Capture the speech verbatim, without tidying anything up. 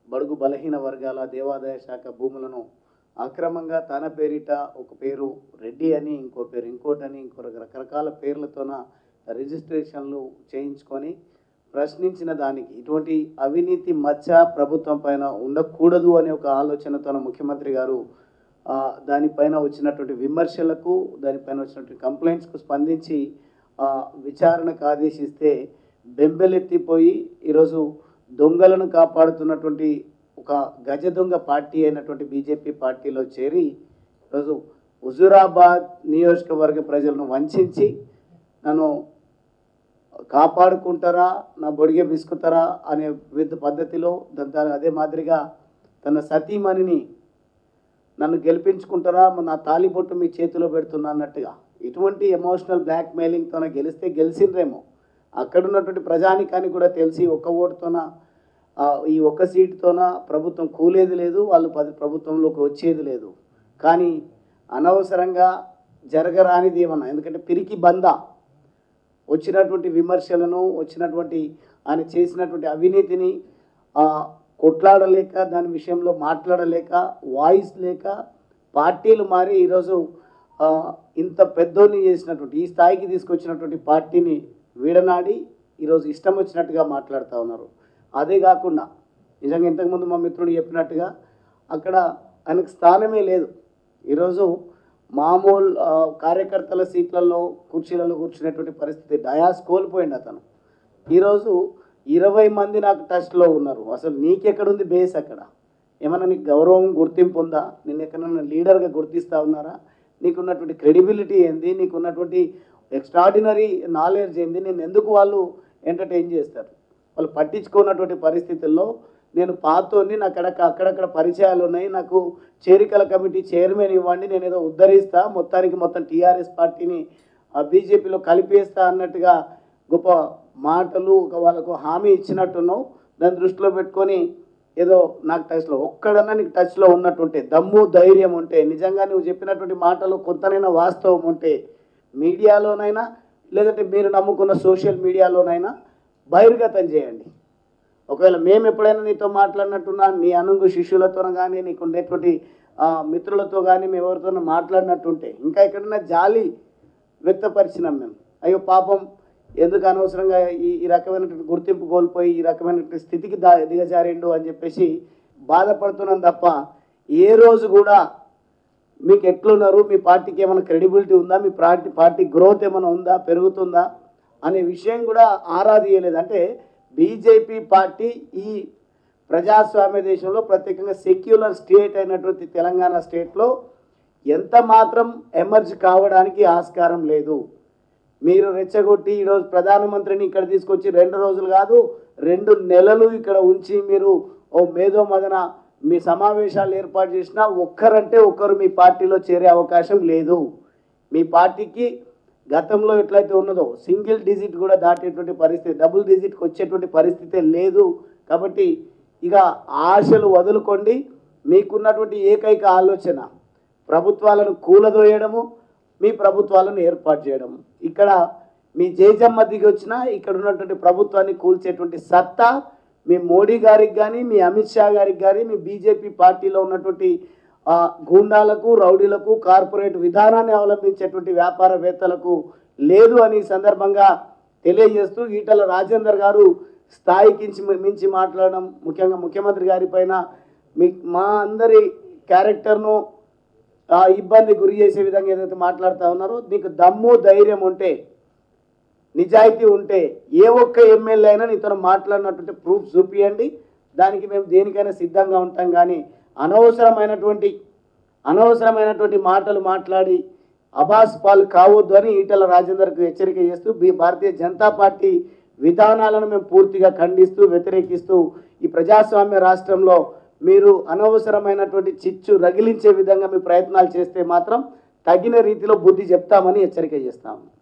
బడుగు బలహీన వర్గాల దేవాదాయ శాఖ భూములను అక్రమంగా తన పేరిట ఒక పేరు రెడ్డి అని, ఇంకో పేరు ఇంకోటి అని, ఇంకో రకరకాల పేర్లతోన రిజిస్ట్రేషన్లు చేయించుకొని ప్రశ్నించిన దానికి ఇటువంటి అవినీతి మచ్చ ప్రభుత్వం పైన ఉండకూడదు అనే ఒక ఆలోచనతో ముఖ్యమంత్రి గారు దానిపైన వచ్చినటువంటి విమర్శలకు, దానిపైన వచ్చినటువంటి కంప్లైంట్స్కు స్పందించి విచారణకు ఆదేశిస్తే బెంబెలెత్తిపోయి ఈరోజు దొంగలను కాపాడుతున్నటువంటి ఒక గజ దొంగ పార్టీ అయినటువంటి బీజేపీ పార్టీలో చేరి ఈరోజు హుజూరాబాద్ నియోజకవర్గ ప్రజలను వంచి నన్ను కాపాడుకుంటారా, నా బొడిగే బిసుకుతారా అనే వివిధ పద్ధతిలో దాని అదే మాదిరిగా తన సతీమణిని నన్ను గెలిపించుకుంటారా, నా తాలిబొట్టు మీ చేతిలో పెడుతున్నా అన్నట్టుగా ఇటువంటి ఎమోషనల్ బ్లాక్ మెయిలింగ్తోన గెలిస్తే గెలిచిండ్రేమో, అక్కడ ఉన్నటువంటి ప్రజానికానికి కూడా తెలిసి ఒక్క ఓటుతోన ఈ ఒక్క సీటుతోన ప్రభుత్వం కూలేది లేదు, వాళ్ళు పది ప్రభుత్వంలోకి వచ్చేది లేదు. కానీ అనవసరంగా జరగరానిది ఏమన్నా, ఎందుకంటే పిరికి బందా వచ్చినటువంటి విమర్శలను, వచ్చినటువంటి ఆయన చేసినటువంటి అవినీతిని కొట్లాడలేక, దాని విషయంలో మాట్లాడలేక, వాయిస్ లేక పార్టీలు మారి ఈరోజు ఇంత పెద్దోని చేసినటువంటి ఈ స్థాయికి తీసుకొచ్చినటువంటి పార్టీని వీడనాడి ఈరోజు ఇష్టం వచ్చినట్టుగా మాట్లాడుతూ ఉన్నారు. అదే కాకుండా నిజంగా ఇంతకుముందు మా మిత్రుడు చెప్పినట్టుగా అక్కడ ఆయనకు స్థానమే లేదు. ఈరోజు మామూలు కార్యకర్తల సీట్లలో కుర్చీలలో కూర్చునేటువంటి పరిస్థితి, డయాస్ కోల్పోయింది అతను. ఈరోజు ఇరవై మంది నాకు టచ్లో ఉన్నారు. అసలు నీకెక్కడుంది బేస్? అక్కడ ఏమన్నా నీకు గౌరవం, గుర్తింపు ఉందా? నిన్ను ఎక్కడన్నా లీడర్గా గుర్తిస్తూ ఉన్నారా? నీకున్నటువంటి క్రెడిబిలిటీ ఏంది? నీకున్నటువంటి ఎక్స్ట్రాడినరీ నాలెడ్జ్ ఏంది? నేను ఎందుకు వాళ్ళు ఎంటర్టైన్ చేస్తారు? వాళ్ళు పట్టించుకున్నటువంటి పరిస్థితుల్లో నేను పాతోని నాకు అక్కడ అక్కడక్కడ పరిచయాలు ఉన్నాయి, నాకు చేరికల కమిటీ చైర్మన్ ఇవ్వండి, నేను ఏదో ఉద్ధరిస్తా, మొత్తానికి మొత్తం టీఆర్ఎస్ పార్టీని బీజేపీలో కలిపేస్తా అన్నట్టుగా గొప్ప మాటలు వాళ్ళకు హామీ ఇచ్చినట్టున్నావు. దాన్ని దృష్టిలో పెట్టుకొని ఏదో నాకు టచ్లో ఒక్కడన్నా నీకు టచ్లో ఉన్నట్టుంటే, దమ్ము ధైర్యం ఉంటే, నిజంగా నువ్వు చెప్పినటువంటి మాటలు కొంతనైనా వాస్తవం ఉంటే మీడియాలోనైనా లేదంటే మీరు నమ్ముకున్న సోషల్ మీడియాలోనైనా బహిర్గతం చేయండి. ఒకవేళ మేము ఎప్పుడైనా నీతో మాట్లాడినట్టున్నా, నీ అనుంగు శిష్యులతో కానీ, నీకు ఉండేటువంటి మిత్రులతో కానీ మేము ఎవరితోనో మాట్లాడినట్టుంటే, ఇంకా ఎక్కడైనా జాలి వ్యక్తపరిచినాం మేము. అయ్యో పాపం, ఎందుకు అనవసరంగా ఈ ఈ రకమైనటువంటి గుర్తింపు కోల్పోయి ఈ రకమైనటువంటి స్థితికి దా దిగజారిండు అని చెప్పేసి బాధపడుతున్నాం తప్ప, ఏ రోజు కూడా మీకు ఎట్లున్నారు, మీ పార్టీకి ఏమైనా క్రెడిబిలిటీ ఉందా, మీ పార్టీ పార్టీ గ్రోత్ ఏమైనా ఉందా, పెరుగుతుందా అనే విషయం కూడా ఆరా తీయలేదు. అంటే బీజేపీ పార్టీ ఈ ప్రజాస్వామ్య దేశంలో, ప్రత్యేకంగా సెక్యులర్ స్టేట్ అయినటువంటి తెలంగాణ స్టేట్లో ఎంత మాత్రం ఎమర్జ్ కావడానికి ఆస్కారం లేదు. మీరు రెచ్చగొట్టి ఈరోజు ప్రధానమంత్రిని ఇక్కడ తీసుకొచ్చి రెండు రోజులు కాదు రెండు నెలలు ఇక్కడ ఉంచి మీరు ఓ మేధో మదన మీ సమావేశాలు ఏర్పాటు చేసినా ఒక్కరంటే ఒక్కరు మీ పార్టీలో చేరే అవకాశం లేదు. మీ పార్టీకి గతంలో ఎట్లయితే ఉన్నదో సింగిల్ డిజిట్ కూడా దాటేటువంటి పరిస్థితి, డబుల్ డిజిట్కి వచ్చేటువంటి పరిస్థితే లేదు. కాబట్టి ఇక ఆశలు వదులుకోండి. మీకున్నటువంటి ఏకైక ఆలోచన ప్రభుత్వాలను కూలదోయడము, మీ ప్రభుత్వాలను ఏర్పాటు చేయడం. ఇక్కడ మీ జేజమ్మ దిగి వచ్చినా ఇక్కడ ఉన్నటువంటి ప్రభుత్వాన్ని కూల్చేటువంటి సత్తా మీ మోడీ గారికి కానీ, మీ అమిత్ షా గారికి కానీ, మీ బీజేపీ పార్టీలో ఉన్నటువంటి గూండాలకు, రౌడీలకు, కార్పొరేట్ విధానాన్ని అవలంబించేటువంటి వ్యాపారవేత్తలకు లేదు అని సందర్భంగా తెలియజేస్తూ, ఈటల రాజేందర్ గారు స్థాయికి మించి మాట్లాడడం, ముఖ్యంగా ముఖ్యమంత్రి గారి పైన మీ మా అందరి క్యారెక్టర్ను ఇబ్బంది గురి చేసే విధంగా ఏదైతే మాట్లాడుతూ ఉన్నారో, నీకు దమ్ము ధైర్యం ఉంటే, నిజాయితీ ఉంటే ఏ ఒక్క ఎమ్మెల్యే అయినా నీతో మాట్లాడినటువంటి ప్రూఫ్ చూపియండి. దానికి మేము దేనికైనా సిద్ధంగా ఉంటాం. కానీ అనవసరమైనటువంటి అనవసరమైనటువంటి మాటలు మాట్లాడి అబాస్ పాలు కావద్దు అని ఈటల రాజేందర్కు హెచ్చరిక చేస్తూ, భారతీయ జనతా పార్టీ విధానాలను మేము పూర్తిగా ఖండిస్తూ, వ్యతిరేకిస్తూ, ఈ ప్రజాస్వామ్య రాష్ట్రంలో మీరు అనవసరమైనటువంటి చిచ్చు రగిలించే విధంగా మీ ప్రయత్నాలు చేస్తే మాత్రం తగిన రీతిలో బుద్ధి చెప్తామని హెచ్చరిక చేస్తాము.